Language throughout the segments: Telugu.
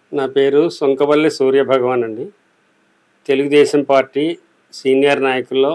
నా పేరు సొంకవల్లి సూర్యభగవాన్ అండి. తెలుగుదేశం పార్టీ సీనియర్ నాయకుల్లో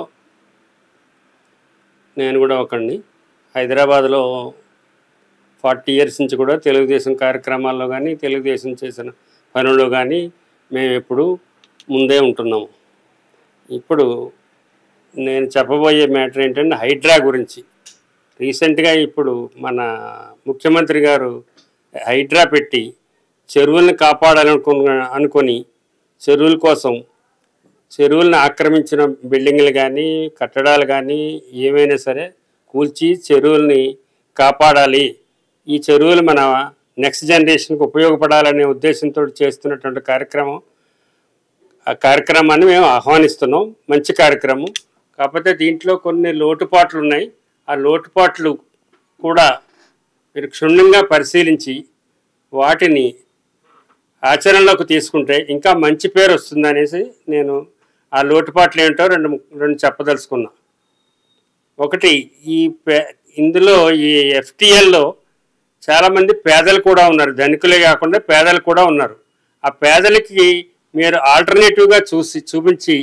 నేను కూడా ఒకడిని. హైదరాబాద్లో 40 ఇయర్స్ నుంచి కూడా తెలుగుదేశం కార్యక్రమాల్లో కానీ, తెలుగుదేశం చేసిన పనుల్లో కానీ మేము ఎప్పుడు ముందే ఉంటున్నాము. ఇప్పుడు నేను చెప్పబోయే మ్యాటర్ ఏంటంటే హైడ్రా గురించి. రీసెంట్గా ఇప్పుడు మన ముఖ్యమంత్రి గారు హైడ్రా పెట్టి చెరువులను అనుకొని చెరువుల కోసం చెరువులను ఆక్రమించిన బిల్డింగ్లు కానీ కట్టడాలు కానీ ఏమైనా సరే కూల్చి చెరువుల్ని కాపాడాలి, ఈ చెరువులు మన నెక్స్ట్ జనరేషన్కి ఉపయోగపడాలనే ఉద్దేశంతో చేస్తున్నటువంటి కార్యక్రమం. ఆ కార్యక్రమాన్ని మేము ఆహ్వానిస్తున్నాం. మంచి కార్యక్రమం. కాకపోతే దీంట్లో కొన్ని లోటుపాట్లు ఉన్నాయి. ఆ లోటుపాట్లు కూడా మీరు క్షుణ్ణంగా పరిశీలించి వాటిని ఆచరణలోకి తీసుకుంటే ఇంకా మంచి పేరు వస్తుందనేసి నేను ఆ లోటుపాట్లు ఏంటో రెండు చెప్పదలుచుకున్నా. ఒకటి, ఇందులో ఈ ఎఫ్టీఎల్లో చాలామంది పేదలు కూడా ఉన్నారు. ధనికులే కాకుండా పేదలు కూడా ఉన్నారు. ఆ పేదలకి మీరు ఆల్టర్నేటివ్గా చూపించి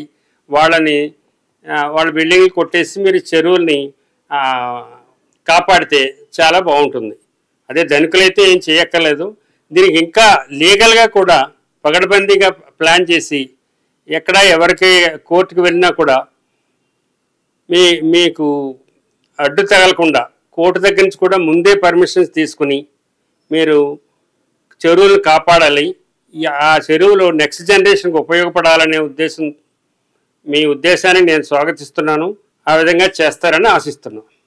వాళ్ళ బిల్డింగ్లు కొట్టేసి మీరు చెరువుల్ని కాపాడితే చాలా బాగుంటుంది. అదే ధనికులైతే ఏం చేయక్కర్లేదు. దీనికి ఇంకా లీగల్గా కూడా పగడబందీగా ప్లాన్ చేసి ఎక్కడ ఎవరికి కోర్టుకు వెళ్ళినా కూడా మీకు అడ్డు తగలకుండా కోర్టు దగ్గర నుంచి కూడా ముందే పర్మిషన్స్ తీసుకుని మీరు చెరువులు కాపాడాలి, ఆ చెరువులు నెక్స్ట్ జనరేషన్కి ఉపయోగపడాలనే మీ ఉద్దేశాన్ని నేను స్వాగతిస్తున్నాను. ఆ విధంగా చేస్తారని ఆశిస్తున్నాను.